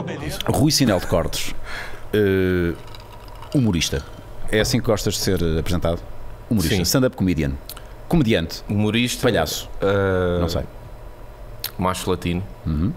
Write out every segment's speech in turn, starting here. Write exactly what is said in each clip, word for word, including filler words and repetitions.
Rui Sinel de Cortes, uh, humorista. É assim que gostas de ser apresentado? Humorista, stand-up comedian. Comediante. Humorista. Palhaço. Uh, Não sei. Macho latino. Uhum.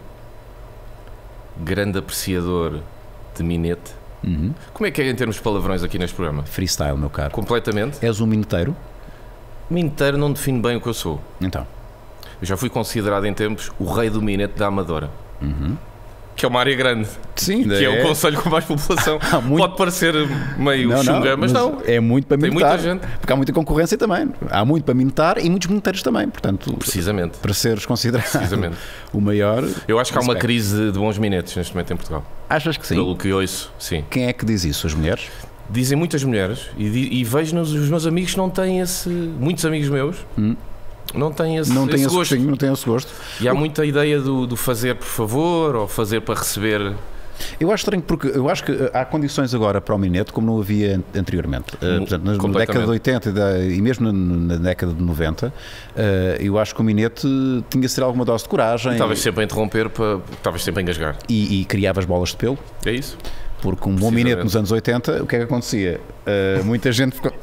Grande apreciador de minete. Uhum. Como é que é em termos de palavrões aqui neste programa? Freestyle, meu caro. Completamente. És um mineteiro? Mineteiro não define bem o que eu sou. Então. Eu já fui considerado em tempos o rei do minete da Amadora. Uhum. Que é uma área grande. Sim, que é, é o concelho com mais população. muito... Pode parecer meio não, chunga, não, mas, mas não. É muito para minetar. Tem muita gente. Porque há muita concorrência também. Há muito para minetar e muitos mineteiros também. Portanto, precisamente. Para seres considerado Precisamente. o maior. Eu acho que há uma crise de bons minetes neste momento em Portugal. Achas que sim? Pelo que ouço, sim. Quem é que diz isso? As mulheres? Dizem muitas mulheres. E, e vejo nos os meus amigos que não têm esse. Muitos amigos meus. Hum. Não tem esse, não tem esse esse gosto. Gostinho, não tem esse gosto. E há muita ideia do, do fazer por favor ou fazer para receber. Eu acho estranho porque eu acho que há condições agora para o minete como não havia anteriormente. Uh, portanto, na, na década de oitenta e mesmo na, na década de noventa, uh, eu acho que o minete tinha de ser alguma dose de coragem. Estavas sempre a interromper, para, estavas sempre a engasgar. E, e criavas bolas de pelo. É isso. Porque um bom minete nos anos oitenta, o que é que acontecia? Uh, muita gente ficou.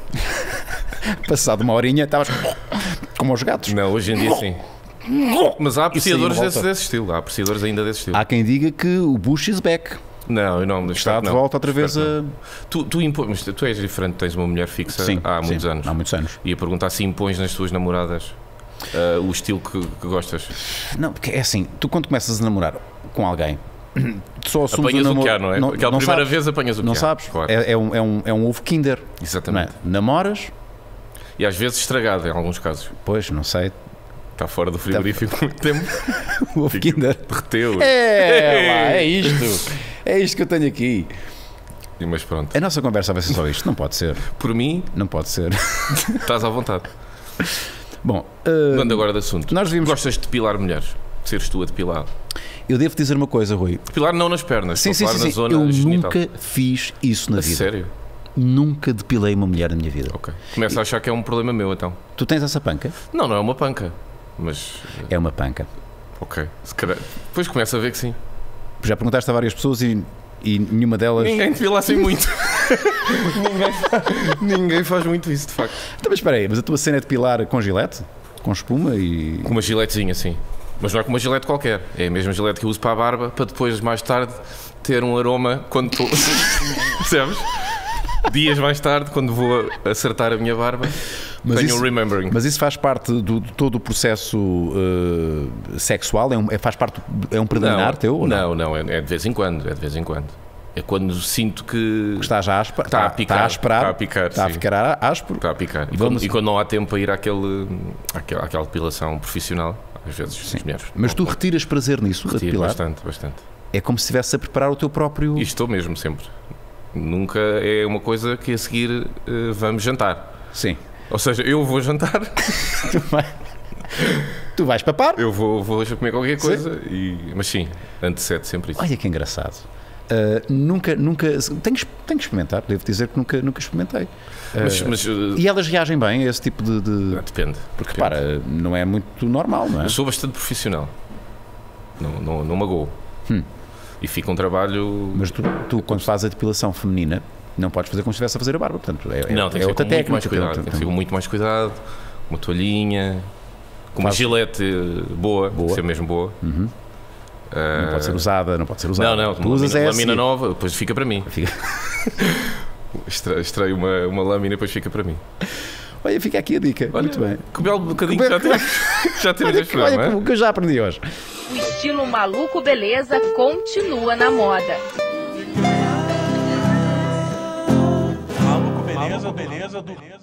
Passado uma horinha, estavas como os gatos. Não, hoje em dia sim. Mas há apreciadores desse, desse estilo. Há apreciadores ainda desse estilo. Há quem diga que o Bush is back. Não, eu não. Está de não, volta outra vez a. Tu, tu, impões, mas tu és diferente, tens uma mulher fixa sim, há muitos sim, anos. Há muitos anos. E a perguntar se impões nas tuas namoradas uh, o estilo que, que gostas. Não, porque é assim, tu quando começas a namorar com alguém. Só apanhas o, o que há, não é? Não, Aquela não primeira sabes, vez apanhas o que não há. Não sabes, claro. é, é, um, é, um, é um ovo Kinder. Exatamente. Não é? Namoras. E às vezes estragado em alguns casos. Pois, não sei. Está fora do frigorífico há muito tempo. O ovo Kinder. Derreteu. É, lá, é isto. É isto que eu tenho aqui. Mas pronto. A nossa conversa vai ser só isto. Não pode ser. Por mim. Não pode ser. Estás à vontade. Bom. Uh, Manda agora de assunto. Nós devíamos... Gostas de depilar mulheres? De seres tu a depilar? Eu devo dizer uma coisa, Rui. Depilar não nas pernas. Sim, sim, sim, na sim. Zona eu genital. nunca fiz isso na a vida. Sério? Nunca depilei uma mulher na minha vida. Ok. Começo a achar que é um problema meu, então. Tu tens essa panca? Não, não é uma panca. Mas... É uma panca. Ok. Se calhar... Depois começa a ver que sim. Já perguntaste a várias pessoas e, e nenhuma delas... Ninguém depila assim muito. ninguém, faz, ninguém faz muito isso, de facto. Então, mas espera aí, mas a tua cena é depilar com gilete? Com espuma e... Com uma giletezinha, sim. Mas não é com uma gilete qualquer. É a mesma gilete que eu uso para a barba, para depois, mais tarde, ter um aroma quando estou... Percebes? Dias mais tarde, quando vou acertar a minha barba, mas tenho isso, um remembering. Mas isso faz parte do, de todo o processo uh, sexual? É um, é, faz parte, é um preliminar não, teu? Ou não, não, não é, é de vez em quando. É de vez em quando. É quando sinto que... que estás a aspar, está, está, a picar, está a esperar, está a picar, está sim. a ficar áspero. Está a picar. E, Vamos... quando, e quando não há tempo para ir àquele, àquele, àquela depilação profissional, às vezes sim. as mulheres... Mas não, tu não, retiras prazer nisso? Retiro a depilar? bastante, bastante. É como se estivesse a preparar o teu próprio... E estou mesmo, sempre. Nunca é uma coisa que a seguir uh, vamos jantar. Sim. Ou seja, eu vou jantar. tu, vai... tu vais papar? Eu vou, vou comer qualquer coisa. E... Mas sim, antecede sempre isso. Olha que engraçado. Uh, nunca, nunca... Tenho, tenho que experimentar. Devo dizer que nunca, nunca experimentei. Uh, mas, mas, uh... E elas reagem bem a esse tipo de... de... Depende. Porque, depende. repara, não é muito normal, não é? Eu sou bastante profissional. Não, não, não magoo. Hum. E fica um trabalho... Mas tu, tu, quando fazes a depilação feminina, não podes fazer como se estivesse a fazer a barba. Portanto, é, não, tem é que outra ser com muito mais técnica. cuidado. Tem que ser com muito mais cuidado. Uma toalhinha, com uma Faz... gilete boa, boa. Tem que ser mesmo boa. Uhum. Uh... Não pode ser usada, não pode ser usada. Não, não, tu uma usas lâmina, essa lâmina e... nova, depois fica para mim. Fica... Extraio uma, uma lâmina e depois fica para mim. Olha, fica aqui a dica. Olha, muito bem. Que belo bocadinho que já temos, já temos este programa. Olha o que eu já aprendi hoje. O estilo maluco beleza continua na moda. Maluco beleza, beleza, beleza.